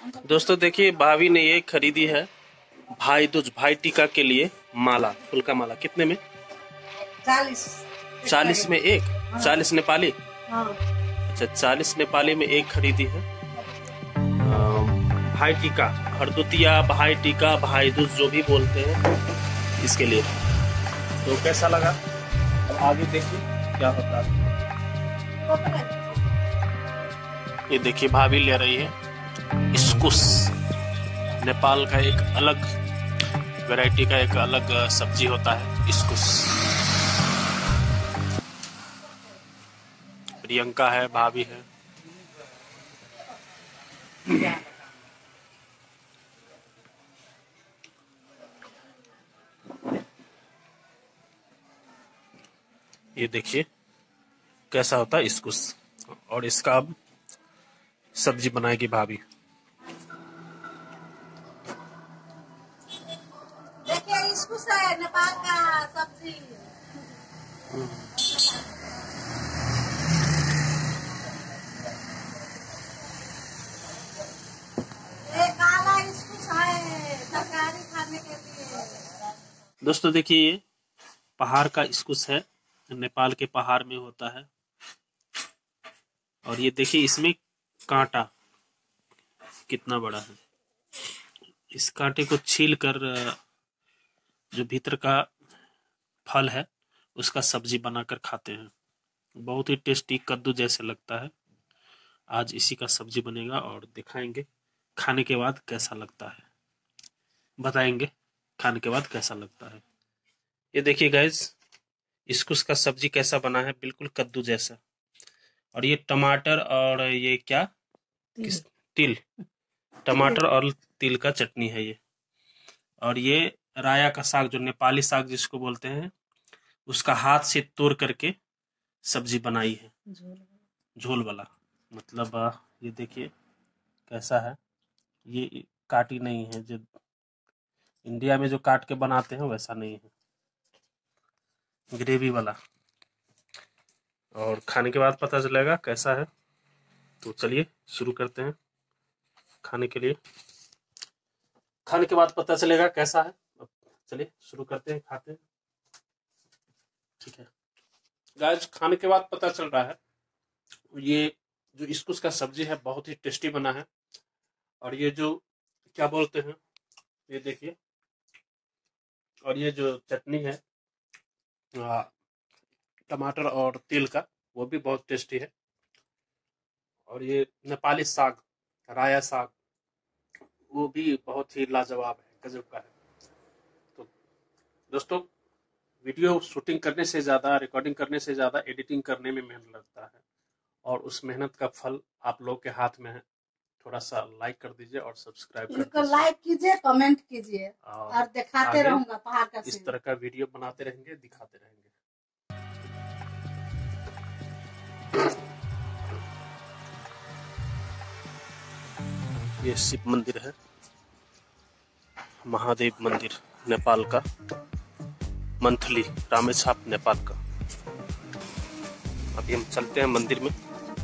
दोस्तों देखिए, भाभी ने ये खरीदी है भाई दूज, भाई टीका के लिए माला, फूल का माला। कितने में? 40 में एक। 40 नेपाली। अच्छा, 40 नेपाली में एक खरीदी है। भाई टीका, हरदुतिया, भाई टीका, भाई दूज जो भी बोलते हैं, इसके लिए। तो कैसा लगा आगे देखिए क्या होता है। ये देखिए, भाभी ले रही है इस्कुस। नेपाल का एक अलग वैरायटी का एक अलग सब्जी होता है इस्कुस। प्रियंका है, भाभी है। ये देखिए कैसा होता है इस्कुस, और इसका अब सब्जी बनाएगी भाभी। देखिए इस्कुस है नेपाल का सब्जी। काला इस्कुस है तरकारी खाने के लिए। दोस्तों देखिए, ये पहाड़ का इस्कुस है, नेपाल के पहाड़ में होता है। और ये देखिए इसमें कांटा कितना बड़ा है। इस कांटे को छील कर जो भीतर का फल है उसका सब्जी बनाकर खाते हैं। बहुत ही टेस्टी, कद्दू जैसे लगता है। आज इसी का सब्जी बनेगा और दिखाएंगे खाने के बाद कैसा लगता है, बताएंगे खाने के बाद कैसा लगता है। ये देखिए गाइस, इस्कुस का सब्जी कैसा बना है, बिल्कुल कद्दू जैसा। और ये टमाटर और ये क्या, तिल, टमाटर और तिल का चटनी है ये। और ये राया का साग, जो नेपाली साग जिसको बोलते हैं, उसका हाथ से तोड़ करके सब्जी बनाई है, झोल वाला। मतलब ये देखिए कैसा है। ये काटी नहीं है, जो इंडिया में जो काट के बनाते हैं वैसा नहीं है, ग्रेवी वाला। और खाने के बाद पता चलेगा कैसा है। तो चलिए शुरू करते हैं खाने के लिए। खाने के बाद पता चलेगा कैसा है। चलिए शुरू करते हैं, खाते हैं। ठीक है गाइस, खाने के बाद पता चल रहा है ये जो इस्कुस का सब्जी है बहुत ही टेस्टी बना है। और ये जो क्या बोलते हैं, ये देखिए, और ये जो चटनी है टमाटर और तिल का, वो भी बहुत टेस्टी है। और ये नेपाली साग, राया साग, वो भी बहुत ही लाजवाब है, गजब का है। तो दोस्तों, वीडियो शूटिंग करने से ज़्यादा, रिकॉर्डिंग करने से ज़्यादा एडिटिंग करने में मेहनत लगता है, और उस मेहनत का फल आप लोग के हाथ में है। थोड़ा सा लाइक कर दीजिए और सब्सक्राइब कर दीजिए, लाइक कीजिए, कमेंट कीजिए, और दिखाते रहूंगा पहाड़ का इस तरह का वीडियो बनाते रहेंगे, दिखाते रहेंगे। ये शिव मंदिर है, महादेव मंदिर, नेपाल का, मंथली, रामेछाप, नेपाल का। अभी हम चलते हैं मंदिर में।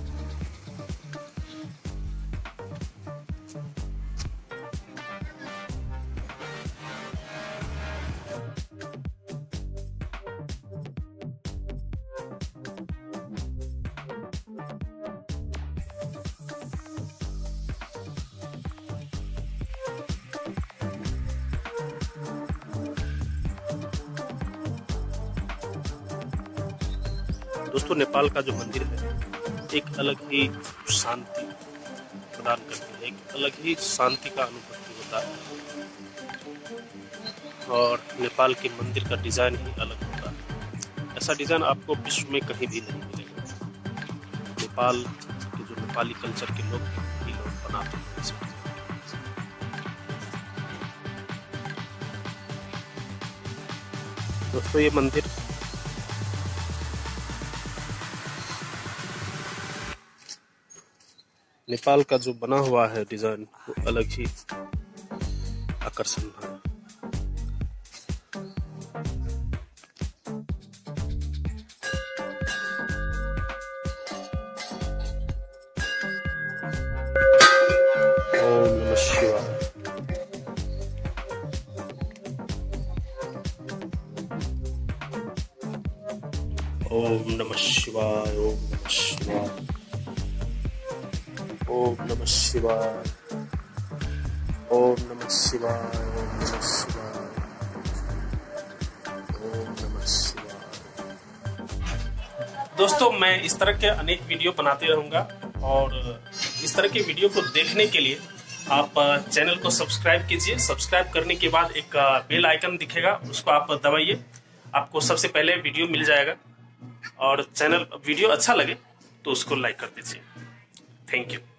दोस्तों, नेपाल का जो मंदिर है एक अलग ही शांति प्रदान करती है, एक अलग ही शांति का अनुभूति होता है। और नेपाल के मंदिर का डिजाइन ही अलग होता है। ऐसा डिजाइन आपको विश्व में कहीं भी नहीं मिलेगा। नेपाल के जो नेपाली कल्चर के लोग हैं, वही लोग बनाते हैं इस मंदिर। दोस्तों, ये मंदिर नेपाल का जो बना हुआ है डिजाइन, वो अलग ही आकर्षण है। ओम नमः शिवाय। ओम नमः शिवाय। ओम नमः शिवाय। ओम नमः शिवाय। ओम नमः शिवाय। ओम नमः शिवाय। ओम नमः शिवाय। दोस्तों, मैं इस तरह के अनेक वीडियो बनाते रहूंगा और इस तरह के वीडियो को देखने के लिए आप चैनल को सब्सक्राइब कीजिए। सब्सक्राइब करने के बाद एक बेल आइकन दिखेगा, उसको आप दबाइए, आपको सबसे पहले वीडियो मिल जाएगा। और वीडियो अच्छा लगे तो उसको लाइक कर दीजिए। Thank you.